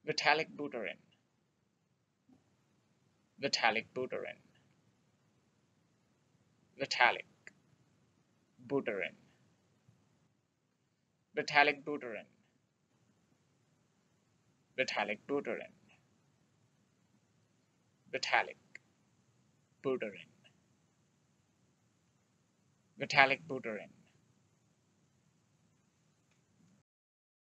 Vitalik Buterin, Vitalik Buterin, Vitalik Buterin, Vitalik Buterin, Vitalik Buterin, Vitalik Buterin, Vitalik Buterin,